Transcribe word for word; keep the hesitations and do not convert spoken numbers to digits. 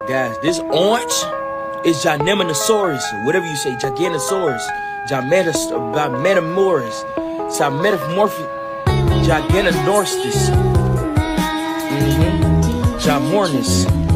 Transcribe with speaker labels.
Speaker 1: Guys, this orange is gimanasourus, whatever you say, gimanasourus, gimanasourus, it's a metamorphic, gimanasourus, mm-hmm, gimornis.